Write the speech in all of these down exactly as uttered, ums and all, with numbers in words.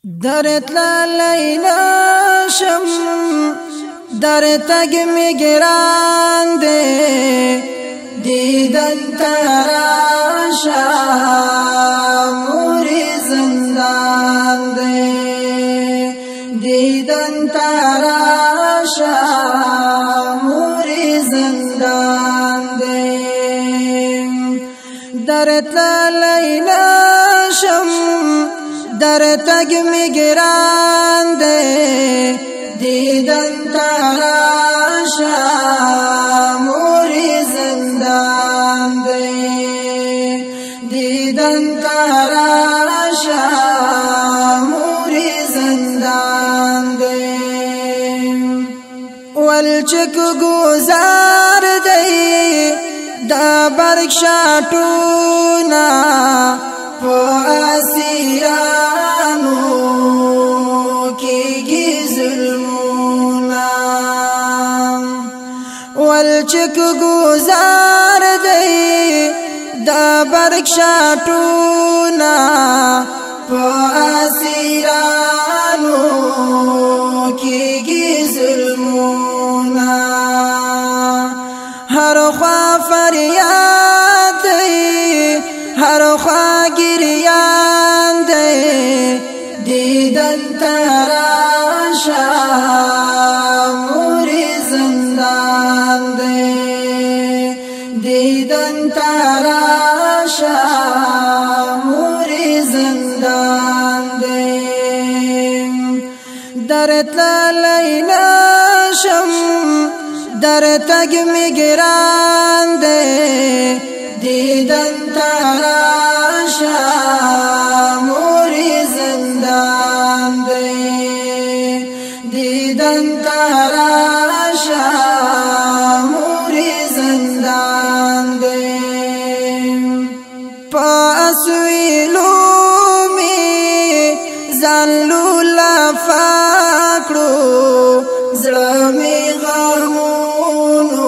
درت لالی نشم در تگ می گران ده دیدن تراشا موری زندان ده دیدن تراشا موری زندان ده درت لالی نشم در تگ می گران ده دیدن تراشا موری زندان ده دیدن تراشا موری زندان ده ولچک گزار ده دا برک شاٹونا پو اسیرانو کی ظلمونا ولچک گزار دی دا برک شاٹونا پو اسیرانو کی ظلمونا ہر خواہ فریاد دی ہر خواہ گریان دی دیدن تراشا موری زندان دی دیدن تراشا موری زندان دی درت لالی نشم در تگ می گران دی دیدن تراشا موری زندان دی دیدن تراشا موری زندان دی پاس ویلو می زنلو لفاکڑو زلمی غمونو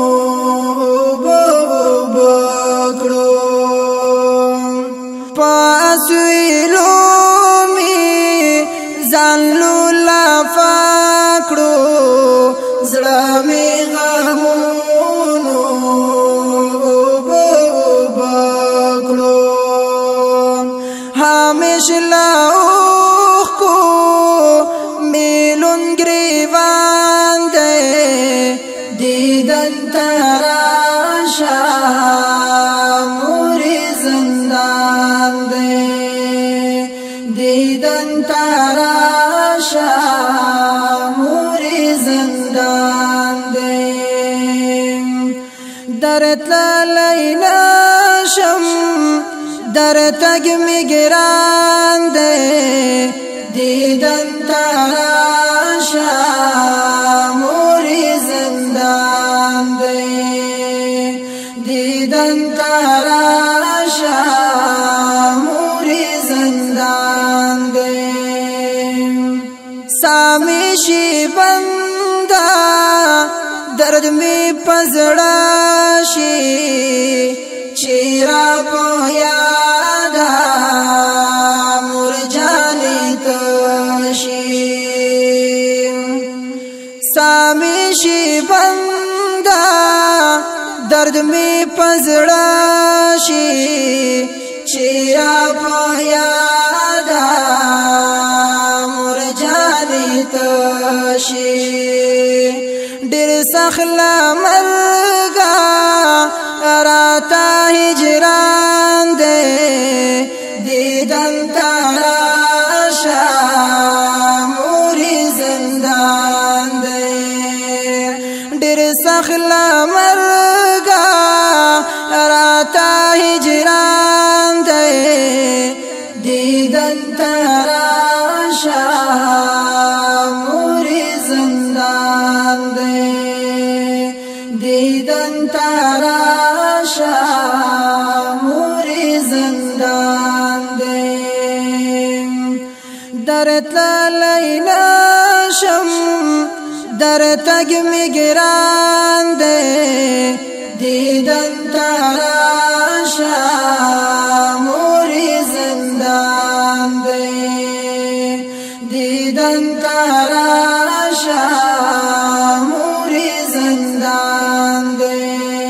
پاسویلو می زنلو لفاکڑو زلمی غمونو بکڑو ہمیش لاؤخ کو میلون گریوان دے دیدن تراشا موری زندان دے دیدن تراشا موری زندان دے درت لالی نشم در تگ می گران دے دیدن تراشا موری زندان دے دیدن تراشا موری زندان دے سامیشی بندہ درد میں پزڑاشی چیرا پویادا مور جانی تشی سامیشی بندہ درد میں پزڑاشی چیرا پویادا مور جانی تشی ڈر سخلا مرگا راتا ہجران دے دیدن تراشا موری زندان دے ڈر سخلا مرگا راتا ہجران دے دیدن تراشا موری زندان دے دیدن تراشا موری زندان دے درت لالی نشم در تگ می گران دے دیدن تراشا موری زندان دے دیدن تراشا موری زندان دے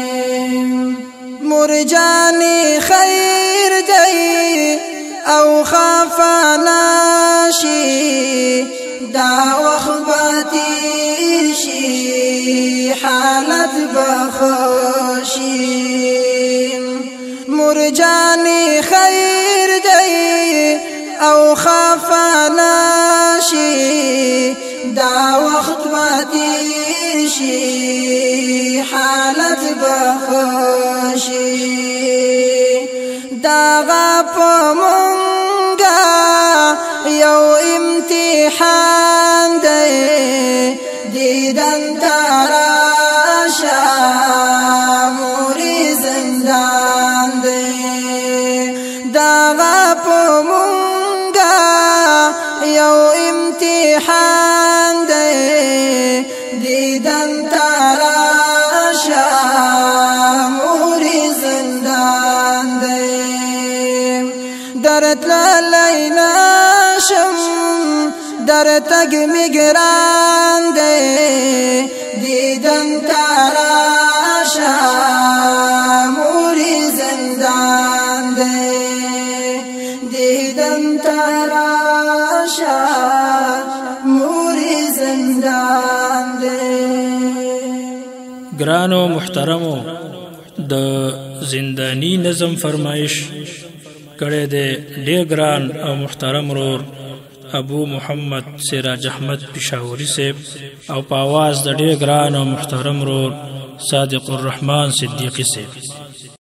مرجانی خیر دی او خافاناشی دا وخباتی شی حالت بخوشی مرجانی خیر دی او خافاناشی دا وخت باتی شی حالت بخوشی دا غاپ منگا یو امتحان دی دیدن تراشا موری زندان دی دا غاپ منگا یو امتحان دی دیدن تراشا موری زندان دی درت لینا شم در تگ مگران دے دیدن تراشا موری زندان دے دیدن تراشا موری زندان دے گرانو محترمو د زندانی نظم فرمائش کڑے دے ډیر گران او محترم رور ابو محمد سراج احمد پشاوری صاحب او په आवाज د ډیر ګران او محترم رور صادق الرحمن صدیقی صاحب.